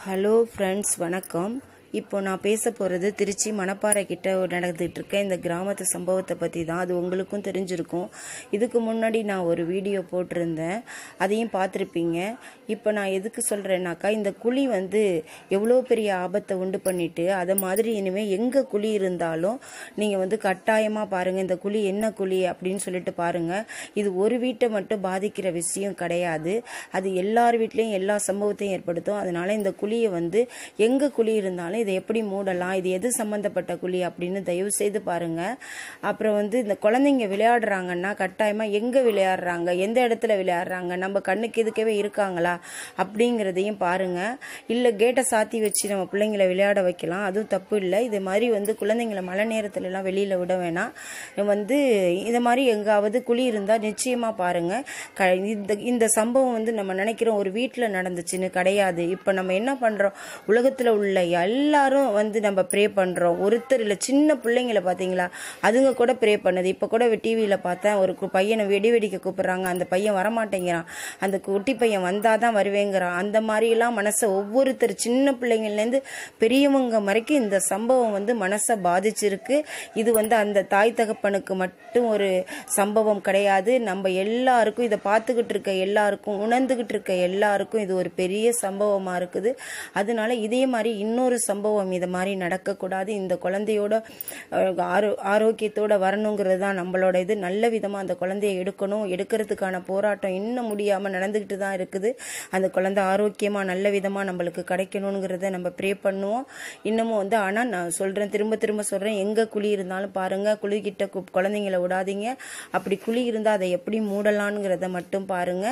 Hello friends, வணக்கம். இப்போ நான் பேச போகிறது திருச்சி மணப்பாறை கிட்ட நடந்துகிட்டு இருக்க இந்த கிராமத்து சம்பவத்தை பற்றி தான். அது உங்களுக்கும் தெரிஞ்சிருக்கும். இதுக்கு முன்னாடி நான் ஒரு வீடியோ போட்டிருந்தேன், அதையும் பார்த்துருப்பீங்க. இப்போ நான் எதுக்கு சொல்கிறேன்னாக்கா, இந்த குழி எவ்வளோ பெரிய ஆபத்தை உண்டு பண்ணிட்டு, அதை மாதிரி இனிமேல் எங்கே குழி இருந்தாலும் நீங்கள் கட்டாயமாக பாருங்கள், இந்த குழி என்ன குழி அப்படின்னு சொல்லிட்டு பாருங்கள். இது ஒரு வீட்டை மட்டும் பாதிக்கிற விஷயம் கிடையாது, அது எல்லார் வீட்லேயும் எல்லா சம்பவத்தையும் ஏற்படுத்தும். அதனால் இந்த குழியை எங்கே குழி இருந்தாலும் இதை எப்படி மூடலாம், இது எது சம்பந்தப்பட்ட குழி அப்படின்னு தயவு செய்து பாருங்க. அப்புறம் இந்த குழந்தைங்க விளையாடுறாங்கன்னா கட்டாயமா எங்க விளையாடுறாங்க, எந்த இடத்துல விளையாடுறாங்க, நம்ம கண்ணுக்கு எதுக்கவே இருக்காங்களா அப்படிங்கிறதையும் பாருங்க. இல்ல கேட்டை சாத்தி வச்சு நம்ம பிள்ளைங்களை விளையாட வைக்கலாம், அதுவும் தப்பு இல்லை. இது மாதிரி குழந்தைங்களை மழை நேரத்துல எல்லாம் வெளியில விட வேணாம். இது மாதிரி எங்காவது குழி இருந்தா நிச்சயமா பாருங்க. இந்த சம்பவம் நம்ம நினைக்கிறோம் ஒரு வீட்டுல நடந்துச்சுன்னு கிடையாது. இப்ப நம்ம என்ன பண்றோம், உலகத்துல உள்ள எல்லாரும் நம்ம ப்ரே பண்றோம். ஒருத்தர் இல்ல, சின்ன பிள்ளைங்களை பாத்தீங்களா, அதுங்க கூட ப்ரே பண்ணுது. இப்ப கூட டிவியில பார்த்தேன், ஒரு பையனை வெடி வெடிக்க கூப்பிடுறாங்க, அந்த பையன் வரமாட்டேங்கிறான், அந்த குட்டி பையன் வந்தாதான் வருவேங்கிறான். அந்த மாதிரி எல்லாம் மனசை ஒவ்வொருத்தர், சின்ன பிள்ளைங்கள்ல இருந்து பெரியவங்க வரைக்கும் இந்த சம்பவம் மனசை பாதிச்சிருக்கு. இது அந்த தாய் தகப்பனுக்கு மட்டும் ஒரு சம்பவம் கிடையாது, நம்ம எல்லாருக்கும், இதை பார்த்துக்கிட்டு இருக்க எல்லாருக்கும், உணர்ந்துகிட்டு இருக்க எல்லாருக்கும் இது ஒரு பெரிய சம்பவமா இருக்குது. அதனால இதே மாதிரி இன்னொரு சம்பவம் இது மாதிரி நடக்கக்கூடாது. இந்த குழந்தையோட ஆரோக்கியத்தோட வரணுங்கிறது தான் நம்மளோட இது. நல்ல விதமா அந்த குழந்தைய எடுக்கணும், எடுக்கிறதுக்கான போராட்டம் இன்னும் முடியாம நடந்துகிட்டு தான் இருக்குது. அந்த குழந்தை ஆரோக்கியமா நல்ல விதமா நம்மளுக்கு கிடைக்கணுங்கிறத நம்ம ப்ரே பண்ணுவோம். இன்னமும் ஆனா நான் சொல்றேன், திரும்ப திரும்ப சொல்றேன், எங்க குழி இருந்தாலும் பாருங்க, குழிகிட்ட குழந்தைங்களை விடாதீங்க. அப்படி குழி இருந்தா அதை எப்படி மூடலான்ங்கிறத மட்டும் பாருங்க.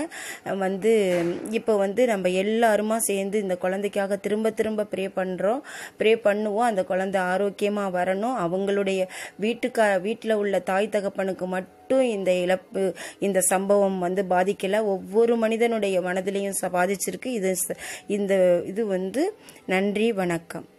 இப்போ நம்ம எல்லாருமா சேர்ந்து இந்த குழந்தைக்காக திரும்ப திரும்ப ப்ரே பண்ணுவோம். அந்த குழந்தை ஆரோக்கியமா வரணும். அவங்களுடைய வீட்டுல உள்ள தாய் தகப்பனுக்கு மட்டும் இந்த இழப்பு, இந்த சம்பவம் பாதிக்கல, ஒவ்வொரு மனிதனுடைய மனதிலையும் பாதிச்சிருக்கு. இது நன்றி, வணக்கம்.